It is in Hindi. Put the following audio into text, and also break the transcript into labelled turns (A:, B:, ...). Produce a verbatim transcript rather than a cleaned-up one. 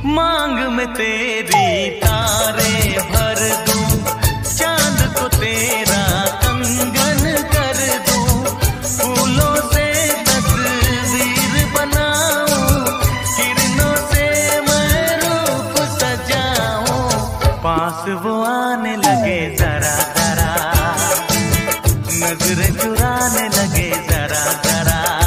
A: मांग में तेरी तारे भर दूं, चांद को तेरा कंगन कर दूं, फूलों से तस्वीर बनाऊं, किरणों से मैं रूप सजाऊं, पास वो आने लगे जरा जरा, नजरें चुराने लगे जरा जरा।